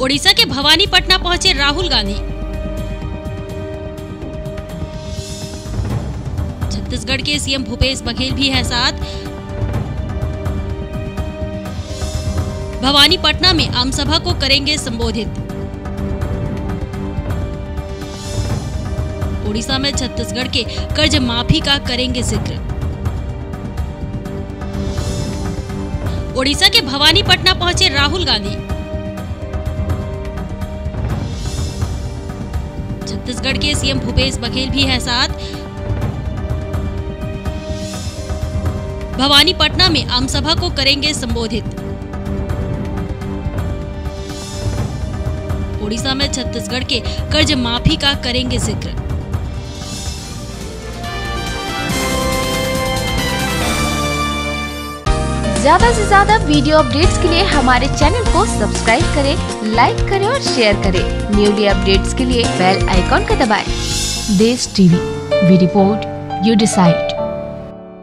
ओडिशा के भवानीपटना पहुंचे राहुल गांधी। छत्तीसगढ़ के सीएम भूपेश बघेल भी हैं साथ। भवानीपटना में आमसभा को करेंगे संबोधित। ओडिशा में छत्तीसगढ़ के कर्ज माफी का करेंगे जिक्र। ओडिशा के भवानीपटना पहुंचे राहुल गांधी। छत्तीसगढ़ के सीएम भूपेश बघेल भी हैं साथ। भवानीपटना में आमसभा को करेंगे संबोधित। ओडिशा में छत्तीसगढ़ के कर्ज माफी का करेंगे जिक्र। ज्यादा से ज्यादा वीडियो अपडेट्स के लिए हमारे चैनल को सब्सक्राइब करें, लाइक करें और शेयर करें। न्यूली अपडेट्स के लिए बेल आइकॉन को दबाएं। Desh TV, we report, you decide.